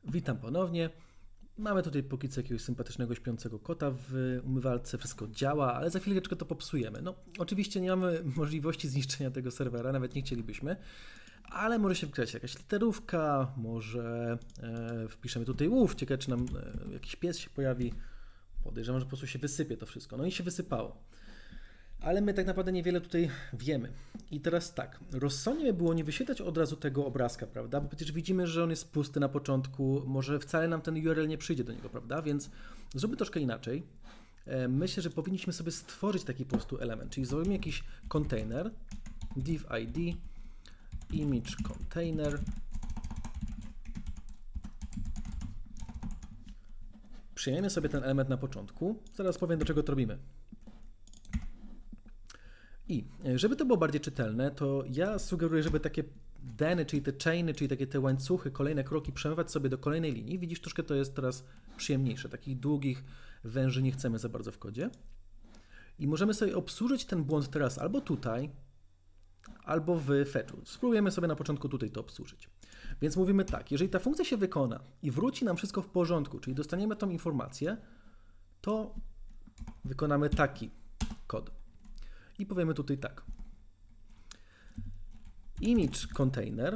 Witam ponownie. Mamy tutaj póki co jakiegoś sympatycznego śpiącego kota w umywalce, wszystko działa, ale za chwileczkę to popsujemy. No, oczywiście nie mamy możliwości zniszczenia tego serwera, nawet nie chcielibyśmy, ale może się wgrać jakaś literówka, może wpiszemy tutaj łów, ciekawe czy nam jakiś pies się pojawi. Podejrzewam, że po prostu się wysypie to wszystko. No i się wysypało. Ale my tak naprawdę niewiele tutaj wiemy. I teraz tak, rozsądnie by było nie wyświetlać od razu tego obrazka, prawda? Bo przecież widzimy, że on jest pusty na początku, może wcale nam ten URL nie przyjdzie do niego, prawda? Więc zróbmy troszkę inaczej. Myślę, że powinniśmy sobie stworzyć taki po prostu element, czyli zrobimy jakiś container, div id, image container, przyjmiemy sobie ten element na początku, zaraz powiem, do czego to robimy. I żeby to było bardziej czytelne, to ja sugeruję, żeby takie deny, czyli te chainy, czyli takie te łańcuchy, kolejne kroki przemywać sobie do kolejnej linii. Widzisz, troszkę to jest teraz przyjemniejsze. Takich długich węży nie chcemy za bardzo w kodzie. I możemy sobie obsłużyć ten błąd teraz albo tutaj, albo w fetchu. Spróbujemy sobie na początku tutaj to obsłużyć. Więc mówimy tak, jeżeli ta funkcja się wykona i wróci nam wszystko w porządku, czyli dostaniemy tą informację, to wykonamy taki kod. I powiemy tutaj tak. Image container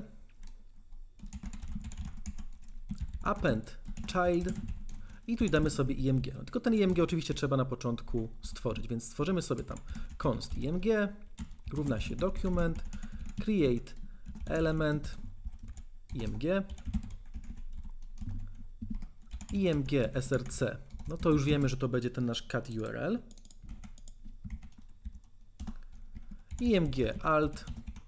append child i tu damy sobie img. No, tylko ten img oczywiście trzeba na początku stworzyć, więc stworzymy sobie tam const img równa się document create element img src. No to już wiemy, że to będzie ten nasz cat URL. img alt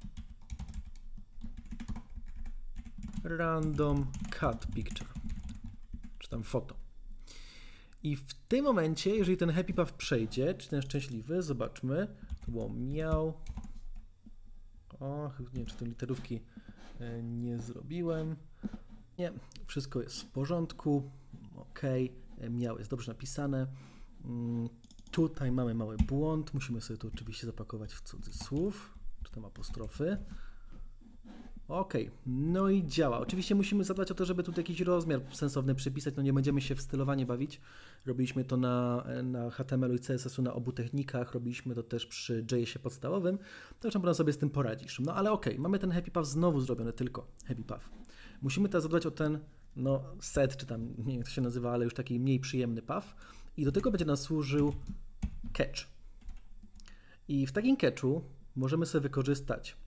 random cat picture, czy tam foto. I w tym momencie, jeżeli ten happy path przejdzie, czy ten szczęśliwy, zobaczmy, to było miał. O, nie wiem, czy te literówki nie zrobiłem. Nie, wszystko jest w porządku. Ok, miał jest dobrze napisane. Tutaj mamy mały błąd, musimy sobie to oczywiście zapakować w cudzysłów, czy tam apostrofy. Ok, no i działa. Oczywiście musimy zadbać o to, żeby tutaj jakiś rozmiar sensowny przypisać, no nie będziemy się w stylowanie bawić. Robiliśmy to na HTML-u i CSS-u na obu technikach, robiliśmy to też przy JS-ie podstawowym, to już na pewno sobie z tym poradzisz. No ale ok, mamy ten happy path znowu zrobiony, tylko happy path. Musimy teraz zadbać o ten set, czy tam, nie wiem jak to się nazywa, ale już taki mniej przyjemny path i do tego będzie nas służył catch. I w takim catchu możemy sobie wykorzystać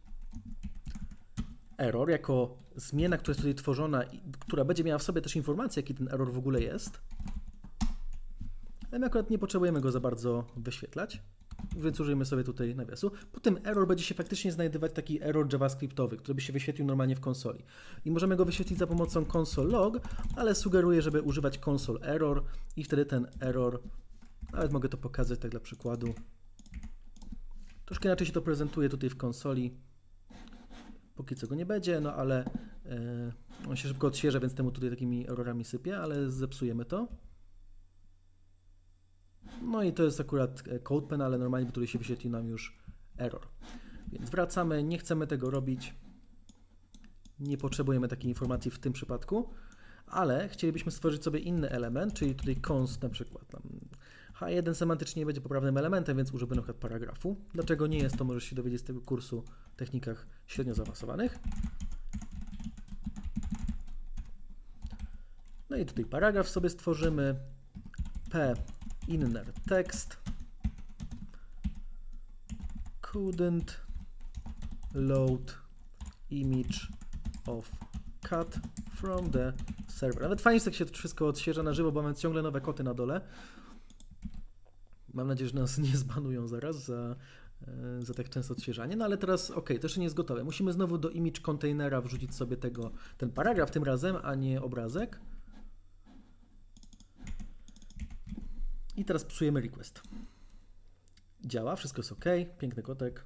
error jako zmiana, która jest tutaj tworzona i która będzie miała w sobie też informację, jaki ten error w ogóle jest. Ale my akurat nie potrzebujemy go za bardzo wyświetlać, więc użyjmy sobie tutaj nawiasu. Potem error będzie się faktycznie znajdować taki error javascriptowy, który by się wyświetlił normalnie w konsoli. I możemy go wyświetlić za pomocą console.log, ale sugeruję, żeby używać console error i wtedy ten error, nawet mogę to pokazać tak dla przykładu. Troszkę inaczej się to prezentuje tutaj w konsoli. Póki co go nie będzie, no ale on się szybko odświeża, więc temu tutaj takimi errorami sypie, ale zepsujemy to. No i to jest akurat CodePen, ale normalnie by tutaj się wyświetlił nam już error. Więc wracamy, nie chcemy tego robić. Nie potrzebujemy takiej informacji w tym przypadku, ale chcielibyśmy stworzyć sobie inny element, czyli tutaj const na przykład. Tam H1 semantycznie nie będzie poprawnym elementem, więc użyłbym na przykład paragrafu. Dlaczego nie jest, to możesz się dowiedzieć z tego kursu w technikach średnio zaawansowanych. No i tutaj paragraf sobie stworzymy. P inner text couldn't load image of cat from the server. Nawet fajnie, jak się to wszystko odświeża na żywo, bo mamy ciągle nowe koty na dole. Mam nadzieję, że nas nie zbanują zaraz za tak często odświeżanie. No ale teraz, ok, to jeszcze nie jest gotowe. Musimy znowu do image containera wrzucić sobie ten paragraf tym razem, a nie obrazek. I teraz psujemy request. Działa, wszystko jest ok, piękny kotek.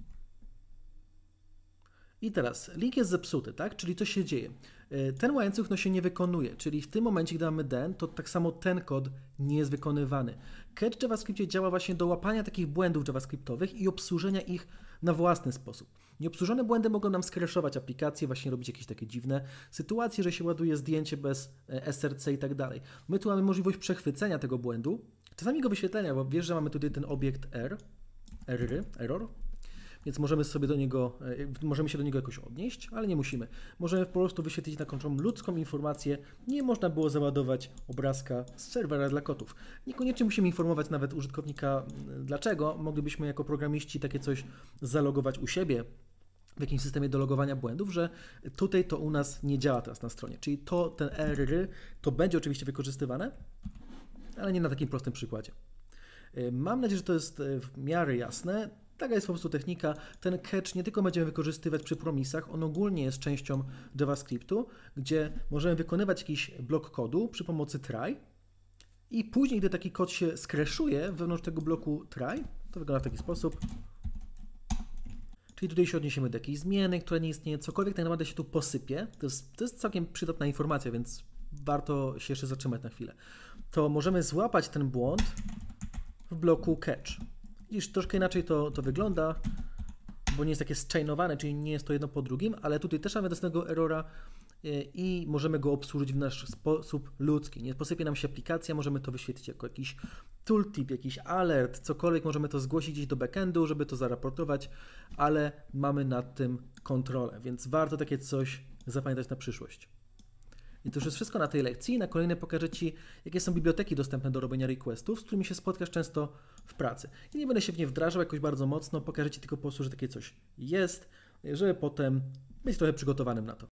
I teraz link jest zepsuty, tak? Czyli co się dzieje? Ten łańcuch się nie wykonuje, czyli w tym momencie, gdy mamy den, to tak samo ten kod nie jest wykonywany. Catch w JavaScriptie działa właśnie do łapania takich błędów javascriptowych i obsłużenia ich na własny sposób. Nieobsłużone błędy mogą nam skraszować aplikacje, właśnie robić jakieś takie dziwne sytuacje, że się ładuje zdjęcie bez SRC i tak dalej. My tu mamy możliwość przechwycenia tego błędu, czasami go wyświetlenia, bo wiesz, że mamy tutaj ten obiekt error, więc możemy się do niego jakoś odnieść, ale nie musimy. Możemy po prostu wyświetlić taką ludzką informację, nie można było załadować obrazka z serwera dla kotów. Niekoniecznie musimy informować nawet użytkownika dlaczego, moglibyśmy jako programiści takie coś zalogować u siebie w jakimś systemie do logowania błędów, że tutaj to u nas nie działa teraz na stronie, czyli ten error to będzie oczywiście wykorzystywane, ale nie na takim prostym przykładzie. Mam nadzieję, że to jest w miarę jasne. Taka jest po prostu technika. Ten catch nie tylko będziemy wykorzystywać przy promisach, on ogólnie jest częścią JavaScriptu, gdzie możemy wykonywać jakiś blok kodu przy pomocy try i później, gdy taki kod się skraszuje wewnątrz tego bloku try, to wygląda w taki sposób. Czyli tutaj się odniesiemy do jakiejś zmiany, która nie istnieje, cokolwiek tak naprawdę się tu posypie. To jest całkiem przydatna informacja, więc warto się jeszcze zatrzymać na chwilę. To możemy złapać ten błąd w bloku catch. Widzisz, troszkę inaczej to wygląda, bo nie jest takie zchainowane, czyli nie jest to jedno po drugim, ale tutaj też mamy dostępnego errora i możemy go obsłużyć w nasz sposób ludzki. Nie posypie nam się aplikacja, możemy to wyświetlić jako jakiś tooltip, jakiś alert, cokolwiek, możemy to zgłosić gdzieś do backendu, żeby to zaraportować, ale mamy nad tym kontrolę, więc warto takie coś zapamiętać na przyszłość. I to już jest wszystko na tej lekcji. Na kolejnej pokażę Ci, jakie są biblioteki dostępne do robienia requestów, z którymi się spotkasz często w pracy. I nie będę się w nie wdrażał jakoś bardzo mocno, pokażę Ci tylko po prostu, że takie coś jest, żeby potem być trochę przygotowanym na to.